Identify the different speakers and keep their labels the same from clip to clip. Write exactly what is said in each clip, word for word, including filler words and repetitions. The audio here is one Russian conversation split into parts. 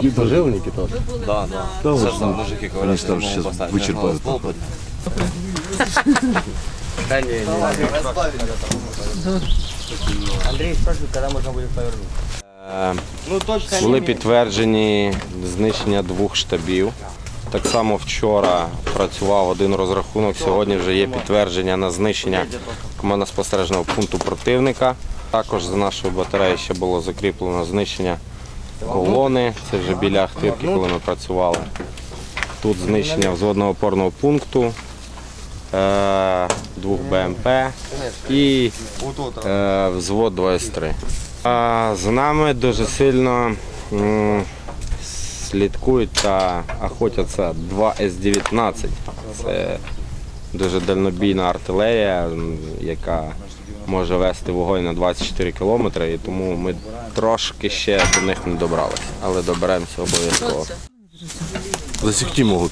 Speaker 1: Поживники тоже?
Speaker 2: Да, да.
Speaker 3: Да, вот,
Speaker 2: Саша, мужики говорят,
Speaker 3: они там сейчас вычерпают.
Speaker 2: Да не, не. Андрей спрашивает, когда можно будет повернути.
Speaker 1: Були підтверджені знищення двох штабів. Так само вчора працював один розрахунок, сьогодні вже є підтвердження на знищення командно-спостережного пункту противника. Також за нашою батареєю ще було закріплено знищення колони, це вже біля Ахтирки, коли ми працювали. Тут знищення взводного опорного пункту, двох БМП і взвод два ес три. За нами дуже сильно слідкують та охотяться два ес дев'ятнадцять. Це дуже дальнобійна артилерія, яка може вести вогонь на двадцять чотири кілометри, і тому ми трошки ще до них не добралися, але доберемося обов'язково.
Speaker 3: Засекти могут.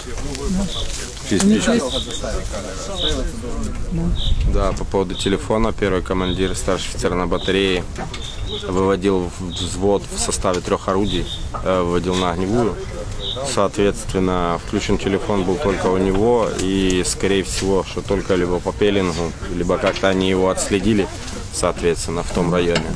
Speaker 1: Да, по поводу телефона, первый командир, старший офицер на батарее, выводил взвод в составе трех орудий, выводил на огневую. Соответственно, включен телефон был только у него, и, скорее всего, что только либо по пеленгу, либо как-то они его отследили, соответственно, в том районе,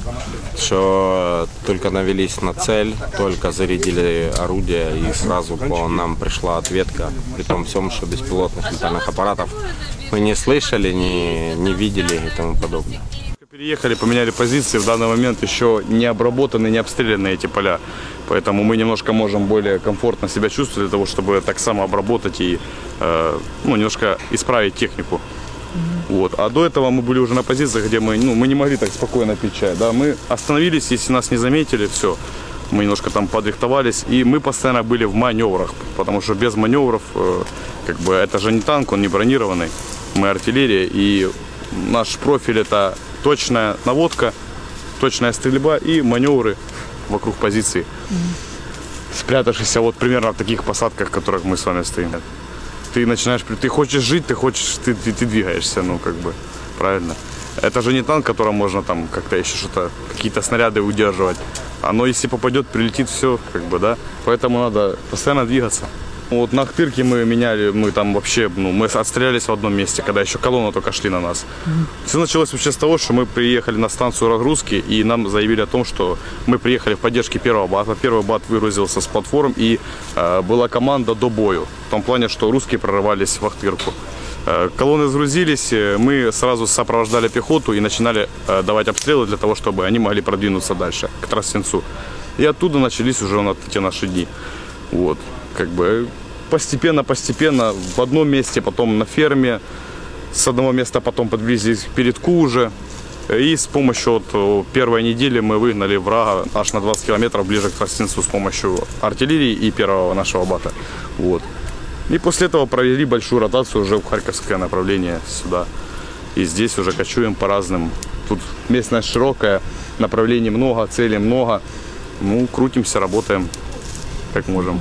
Speaker 1: что только навелись на цель, только зарядили орудия, и сразу по нам пришла ответка, при том всем, что беспилотных летальных аппаратов мы не слышали, не, не видели и тому подобное.
Speaker 4: Переехали, поменяли позиции, в данный момент еще не обработаны, не обстреляны эти поля. Поэтому мы немножко можем более комфортно себя чувствовать для того, чтобы так само обработать и э, ну, немножко исправить технику. Mm-hmm. Вот. А до этого мы были уже на позициях, где мы, ну, мы не могли так спокойно пить чай. Да? Мы остановились, если нас не заметили, все. Мы немножко там подрихтовались, и мы постоянно были в маневрах, потому что без маневров, э, как бы, это же не танк, он не бронированный, мы артиллерия, и наш профиль это точная наводка, точная стрельба и маневры вокруг позиции, mm-hmm. спрятавшись вот примерно в таких посадках, в которых мы с вами стоим. Ты начинаешь, ты хочешь жить, ты хочешь, ты, ты, ты двигаешься, ну как бы, правильно. Это же не танк, которым можно там как-то еще что-то, какие-то снаряды удерживать. Оно если попадет, прилетит все, как бы, да. Поэтому надо постоянно двигаться. Вот на Ахтырке мы меняли, мы там вообще, ну, мы отстрелялись в одном месте, когда еще колонна только шли на нас. Mm-hmm. Все началось вообще с того, что мы приехали на станцию разгрузки, и нам заявили о том, что мы приехали в поддержке первого бата. Первый бат выгрузился с платформ, и э, была команда до бою. В том плане, что русские прорывались в Ахтырку. Э, колонны сгрузились, мы сразу сопровождали пехоту и начинали э, давать обстрелы для того, чтобы они могли продвинуться дальше, к Тростенцу. И оттуда начались уже вот эти наши дни. Вот. Как бы постепенно-постепенно в одном месте, потом на ферме, с одного места потом подвезли к передку уже. И с помощью вот первой недели мы выгнали врага аж на двадцать километров ближе к Тростенцу с помощью артиллерии и первого нашего бата. Вот. И после этого провели большую ротацию уже в Харьковское направление сюда. И здесь уже кочуем по разным. Тут местность широкая, направлений много, целей много. Ну, крутимся, работаем как можем.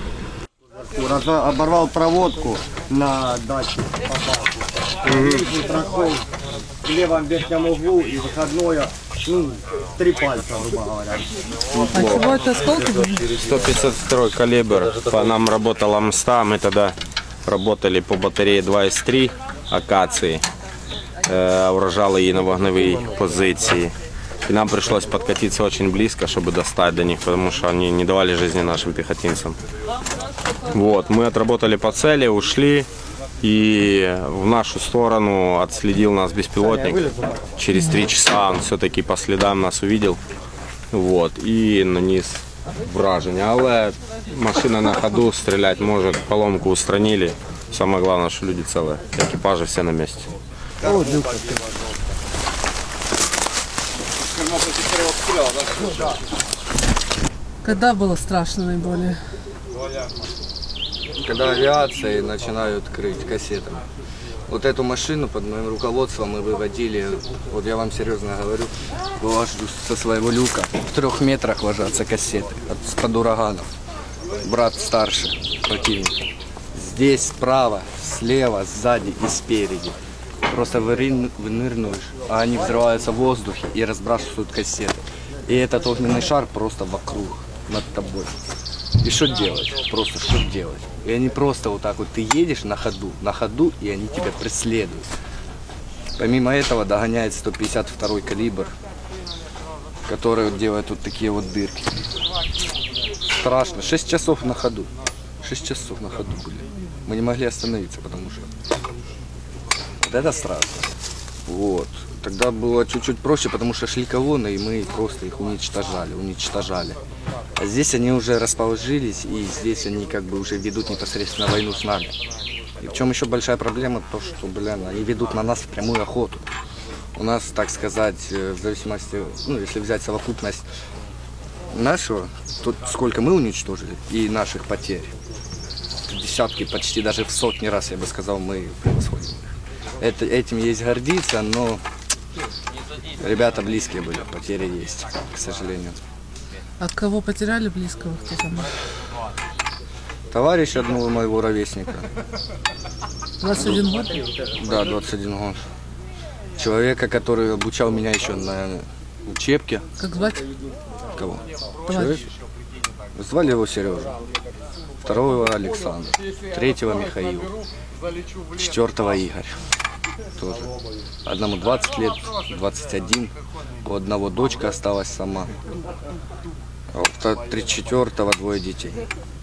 Speaker 5: Оборвал проводку на даче попал. В левом верхнем углу и выходное, ну, три пальца, грубо говоря.
Speaker 6: А чего это осколки были?
Speaker 1: сто пятьдесят второй калибр, по нам работала МСТА, мы тогда работали по батарее два эс три акации, вражали її на вогневій позиції. И нам пришлось подкатиться очень близко, чтобы достать до них, потому что они не давали жизни нашим пехотинцам. Вот, мы отработали по цели, ушли, и в нашу сторону отследил нас беспилотник. Через три часа он все-таки по следам нас увидел, вот, и нанес враження. Але машина на ходу, стрелять может, поломку устранили. Самое главное, что люди целые, экипажи все на месте.
Speaker 6: Когда было страшно наиболее?
Speaker 2: Когда авиации начинают крыть кассетами. Вот эту машину под моим руководством мы выводили, вот я вам серьезно говорю, вывожу со своего люка. В трех метрах ложатся кассеты от ураганов. Брат старше противника. Здесь справа, слева, сзади и спереди. Просто вынырнуешь, а они взрываются в воздухе и разбрасывают кассеты. И этот огненный шар просто вокруг, над тобой. И что делать? Просто что делать? И они просто вот так вот, ты едешь на ходу, на ходу, и они тебя преследуют. Помимо этого догоняет сто пятьдесят второй калибр, который вот делает вот такие вот дырки. Страшно. шесть часов на ходу. шесть часов на ходу были. Мы не могли остановиться, потому что вот это страшно. Вот. Тогда было чуть-чуть проще, потому что шли колонны, и мы просто их уничтожали, уничтожали. А здесь они уже расположились, и здесь они как бы уже ведут непосредственно войну с нами. И в чем еще большая проблема, то что, блин, они ведут на нас в прямую охоту. У нас, так сказать, в зависимости, ну, если взять совокупность нашего, то сколько мы уничтожили, и наших потерь, в десятки, почти даже в сотни раз, я бы сказал, мы превосходим. Это, этим есть гордиться, но ребята близкие были, потери есть, к сожалению.
Speaker 6: А кого потеряли близкого? Кто там?
Speaker 2: Товарищ одного моего ровесника.
Speaker 6: двадцать один год?
Speaker 2: Да, двадцать один год. Человека, который обучал меня еще на учебке.
Speaker 6: Как звать?
Speaker 2: Кого?
Speaker 6: Товарищ.
Speaker 2: Человек? Звали его Сережа. Второго Александр. Третьего Михаил. Четвертого Игорь. Тоже. Одному двадцать лет, двадцать один. У одного дочка осталась сама. А у тридцать четвёртого двое детей.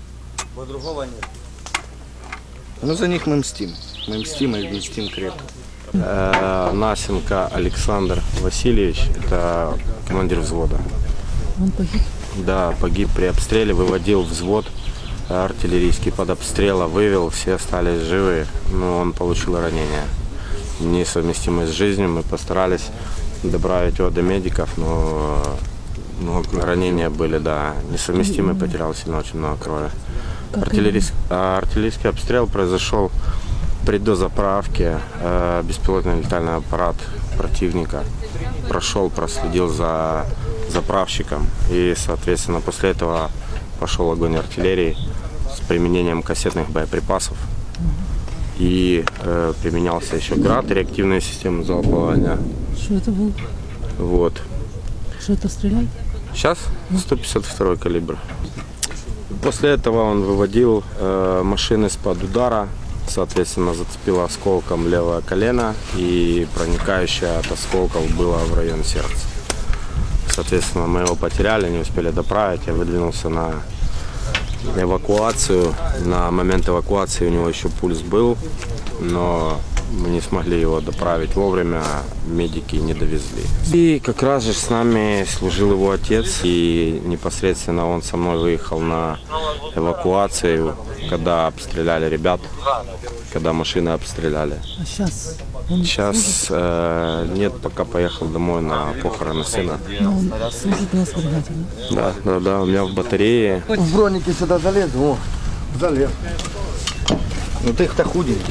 Speaker 2: Ну, за них мы мстим. Мы мстим и мстим крепко.
Speaker 1: Э, Насенко Александр Васильевич, это командир взвода.
Speaker 6: Он погиб.
Speaker 1: Да, погиб при обстреле, выводил взвод артиллерийский под обстрелом, вывел, все остались живы, но он получил ранение, несовместимое с жизнью. Мы постарались добавить его до медиков, но, но ранения были, да, несовместимые, потерял сильно очень много крови. Артиллерийский, артиллерийский обстрел произошел при дозаправке. Э, беспилотный летальный аппарат противника прошел, проследил за заправщиком, и, соответственно, после этого пошел огонь артиллерии с применением кассетных боеприпасов. И э, применялся еще град, реактивная система залпового огня.
Speaker 6: Что это было?
Speaker 1: Вот.
Speaker 6: Что это стреляли?
Speaker 1: Сейчас сто пятьдесят второй калибр. После этого он выводил э, машины из-под удара, соответственно, зацепило осколком левое колено, и проникающее от осколков было в район сердца. Соответственно, мы его потеряли, не успели доправить. Я выдвинулся на эвакуацию. На момент эвакуации у него еще пульс был, но мы не смогли его доправить вовремя, медики не довезли. И как раз же с нами служил его отец, и непосредственно он со мной выехал на эвакуацию, когда обстреляли ребят, когда машины обстреляли.
Speaker 6: А сейчас? Он
Speaker 1: Сейчас э, нет, пока поехал домой на похороны сына.
Speaker 6: Но он служит у нас в бригаде, да?
Speaker 1: Да, да, да, у меня в батарее.
Speaker 5: В броники сюда залез, о, залез. Ну ты-то худенький.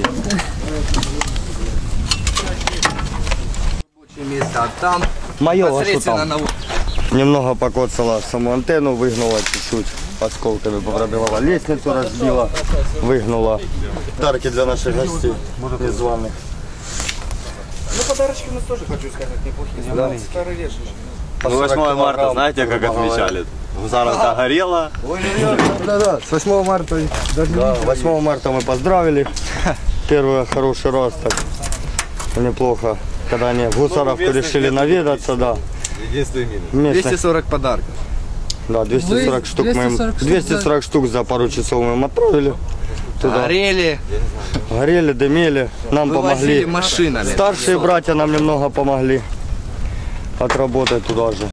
Speaker 2: Место, а там
Speaker 5: Мое, а что
Speaker 2: непосредственно
Speaker 5: там?
Speaker 2: на
Speaker 5: Немного покоцала саму антенну, выгнула чуть-чуть, осколками попробовала, лестницу разбила, выгнула. Подарки для наших гостей незваных.
Speaker 2: Ну, подарочки у нас тоже, хочу сказать, неплохие. Да. Старый веш.
Speaker 3: Ну, восьмое марта, знаете, как отмечали? Гусаровка горела.
Speaker 5: Да-да, с восьмого марта. Да, восьмого марта мы поздравили. Первый хороший раз, так неплохо. Когда они в Гусаровку решили наведаться, да.
Speaker 3: Единственный минус.
Speaker 2: двести сорок подарков.
Speaker 5: Да, двести сорок
Speaker 6: Вы
Speaker 5: штук мы им,
Speaker 6: двести сорок штук
Speaker 5: двести сорок штук за пару часов мы им отправили. Туда.
Speaker 2: Горели,
Speaker 5: Горели, дымели, нам
Speaker 2: вывозили
Speaker 5: помогли.
Speaker 2: машинами.
Speaker 5: Старшие братья нам немного помогли отработать туда же.